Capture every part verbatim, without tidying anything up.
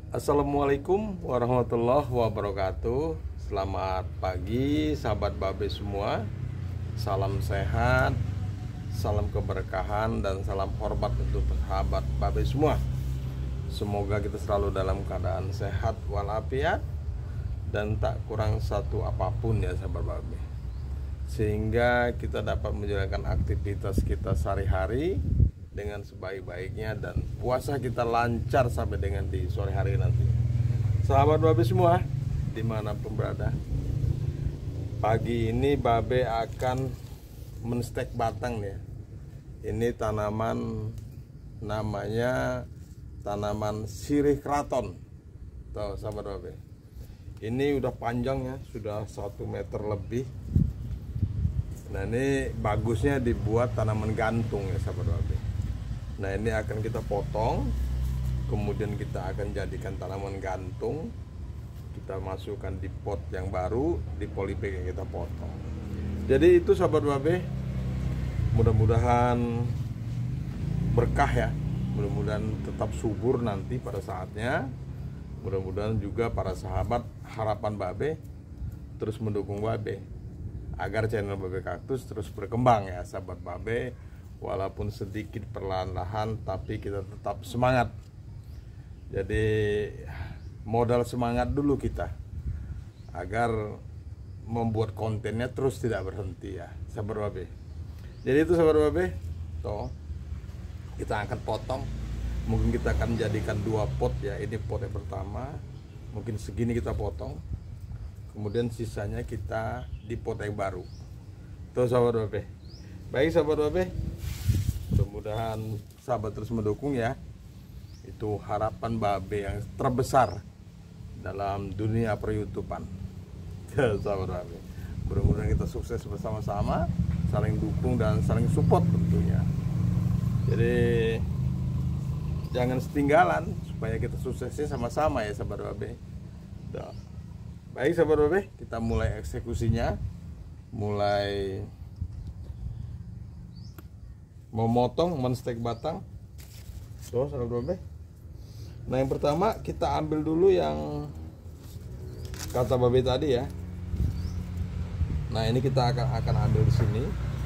Assalamualaikum warahmatullahi wabarakatuh. Selamat pagi sahabat babe semua. Salam sehat, salam keberkahan, dan salam hormat untuk sahabat babe semua. Semoga kita selalu dalam keadaan sehat walafiat dan tak kurang satu apapun ya sahabat babe, sehingga kita dapat menjalankan aktivitas kita sehari-hari dengan sebaik-baiknya dan puasa kita lancar sampai dengan di sore hari nanti. Sahabat babe semua dimanapun berada, pagi ini babe akan menstek batang ya. Ini tanaman namanya tanaman sirih kraton. Tuh sahabat babe, ini udah panjangnya, sudah satu meter lebih. Nah ini bagusnya dibuat tanaman gantung ya sahabat babe. Nah ini akan kita potong, kemudian kita akan jadikan tanaman gantung. Kita masukkan di pot yang baru, di polybag yang kita potong. Jadi itu sahabat babe, mudah-mudahan berkah ya, mudah-mudahan tetap subur nanti pada saatnya. Mudah-mudahan juga para sahabat harapan babe terus mendukung babe agar channel Babe Kaktus terus berkembang ya sahabat babe. Walaupun sedikit perlahan-lahan, tapi kita tetap semangat. Jadi modal semangat dulu kita agar membuat kontennya terus tidak berhenti ya sahabat babe. Jadi itu sahabat babe, toh kita akan potong. Mungkin kita akan jadikan dua pot ya. Ini pot yang pertama, mungkin segini kita potong, kemudian sisanya kita di pot yang baru. Tuh sahabat babe. Baik sahabat babe, mudah-mudahan sahabat terus mendukung ya. Itu harapan babe yang terbesar dalam dunia per-YouTubean. Sahabat babe, mudah-mudahan kita sukses bersama-sama, saling dukung dan saling support tentunya. Jadi jangan setinggalan supaya kita suksesnya sama-sama ya sahabat babe. Tuh. Baik sahabat babe, kita mulai eksekusinya. Mulai memotong, menstek batang. Tuh sahabat babe. Nah yang pertama kita ambil dulu yang kata babe tadi ya. Nah ini kita akan akan ambil di sini.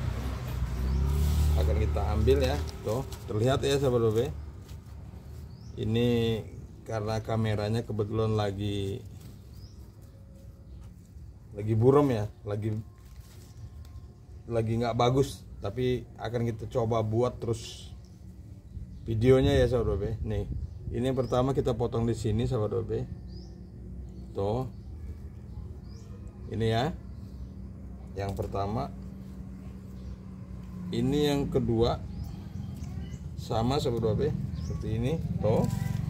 Akan kita ambil ya. Tuh terlihat ya sahabat babe. Ini karena kameranya kebetulan lagi lagi buram ya, lagi lagi nggak bagus. Tapi akan kita coba buat terus videonya ya sahabat babe. Nih, ini yang pertama kita potong di sini sahabat babe. Tuh. Ini ya. Yang pertama. Ini yang kedua. Sama sahabat babe, seperti ini. Tuh.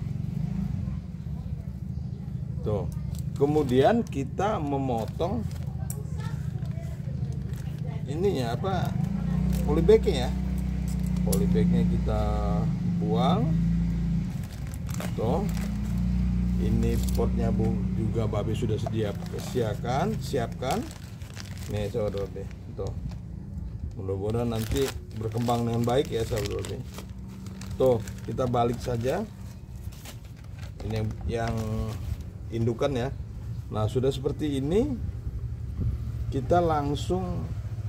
Tuh. Kemudian kita memotong ininya apa? Polybagnya ya, polybagnya kita buang. Tuh, ini potnya bu juga babe sudah sedia siapkan, siapkan. Nih sahabat babe, tuh. Mudah-mudahan nanti berkembang dengan baik ya sahabat babe. Tuh, kita balik saja. Ini yang, yang indukan ya. Nah sudah seperti ini, kita langsung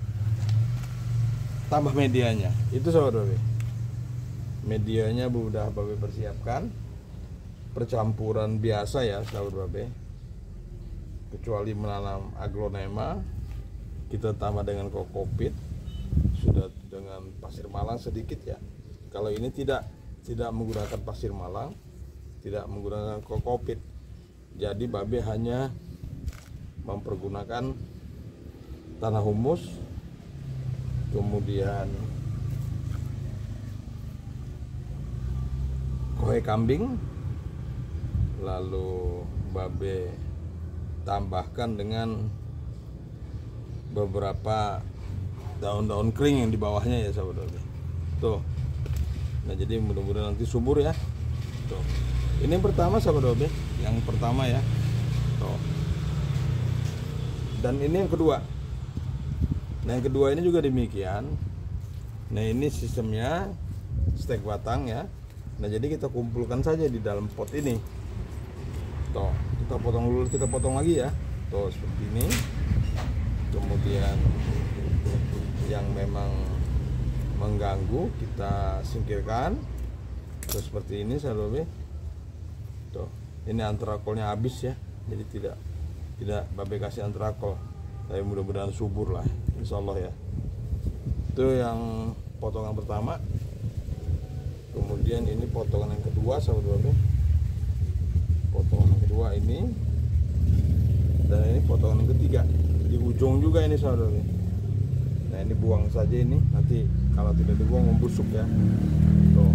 tambah medianya. Itu sahabat babe, medianya udah babe persiapkan, percampuran biasa ya sahabat babe. Kecuali menanam aglonema, kita tambah dengan kokopit, sudah dengan pasir malang sedikit ya. Kalau ini tidak tidak menggunakan pasir malang, tidak menggunakan kokopit, jadi babe hanya mempergunakan tanah humus, kemudian kohe kambing, lalu babe tambahkan dengan beberapa daun-daun kering yang di bawahnya ya sahabat babe. Tuh. Nah jadi mudah-mudahan nanti subur ya. Tuh. Ini yang pertama sahabat babe, yang pertama ya. Tuh. Dan ini yang kedua. Nah yang kedua ini juga demikian. Nah ini sistemnya stek batang ya. Nah jadi kita kumpulkan saja di dalam pot ini. Tuh, kita potong dulu, kita potong lagi ya. Tuh seperti ini. Kemudian yang memang mengganggu kita singkirkan. Terus seperti ini sahabat. Tuh, ini antrakolnya habis ya. Jadi tidak tidak babe kasih antrakol. Tapi mudah-mudahan subur lah, insya Allah ya. Itu yang potongan pertama. Kemudian ini potongan yang kedua sahabat babe. Potongan yang kedua ini. Dan ini potongan yang ketiga. Di ujung juga ini sahabat babe. Nah ini buang saja ini. Nanti kalau tidak dibuang membusuk ya. Tuh.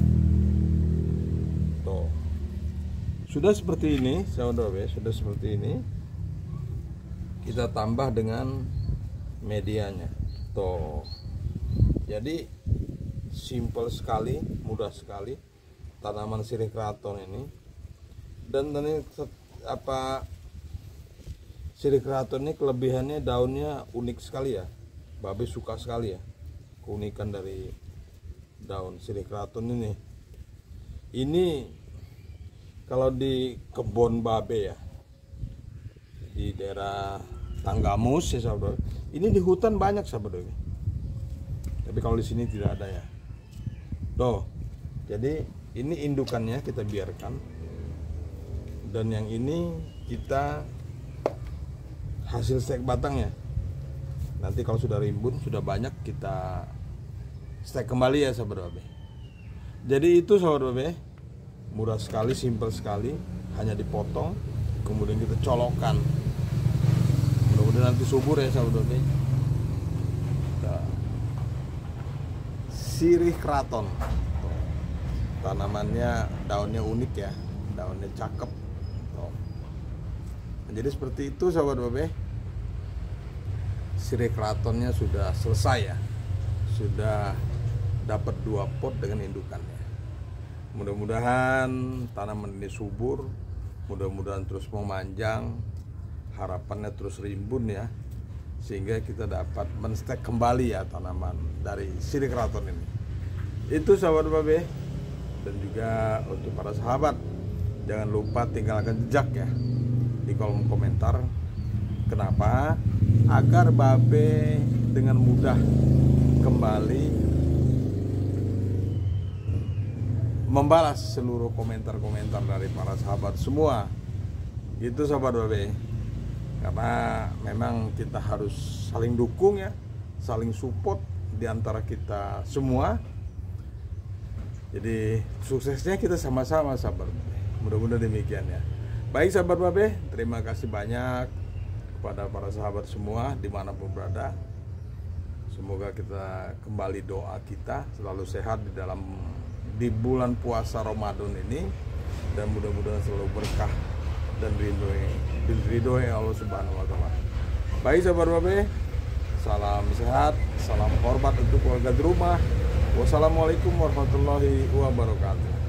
Tuh. Sudah seperti ini sahabat babe. Sudah seperti ini. Kita tambah dengan medianya. Tuh. Jadi simple sekali, mudah sekali tanaman sirih keraton ini. Dan ini apa, sirih keraton ini kelebihannya daunnya unik sekali ya. Babe suka sekali ya keunikan dari daun sirih keraton ini. Ini kalau di kebun babe ya, di daerah Tanggamus ya sahabat. Ini di hutan banyak sahabat. Tapi kalau di sini tidak ada ya. Tuh. Jadi ini indukannya kita biarkan. Dan yang ini kita hasil stek batangnya. Nanti kalau sudah rimbun, sudah banyak, kita stek kembali ya sahabat babe. Jadi itu sahabat babe, murah sekali, simpel sekali, hanya dipotong, kemudian kita colokkan. Mudah-mudahan nanti subur ya sahabat babe. Nah, sirih keraton, tanamannya daunnya unik ya, daunnya cakep. Jadi seperti itu sahabat babe. Sirih keratonnya sudah selesai ya, sudah dapat dua pot dengan indukannya. Mudah-mudahan tanaman ini subur, mudah-mudahan terus memanjang, harapannya terus rimbun ya, sehingga kita dapat menstek kembali ya tanaman dari sirih keraton ini. Itu sahabat babe. Dan juga untuk para sahabat, jangan lupa tinggalkan jejak ya di kolom komentar. Kenapa? Agar babe dengan mudah kembali membalas seluruh komentar-komentar dari para sahabat semua. Gitu sahabat babe. Karena memang kita harus saling dukung ya, saling support di antara kita semua. Jadi suksesnya kita sama-sama sahabat babe. Mudah-mudahan demikian ya. Baik sahabat babe, terima kasih banyak kepada para sahabat semua dimanapun berada. Semoga kita kembali doa kita selalu sehat di dalam di bulan puasa Ramadan ini, dan mudah-mudahan selalu berkah dan ridhoi ridhoi Allah Subhanahu wa taala. Baik sahabat babe, salam sehat, salam hormat untuk keluarga di rumah. Wassalamualaikum warahmatullahi wabarakatuh.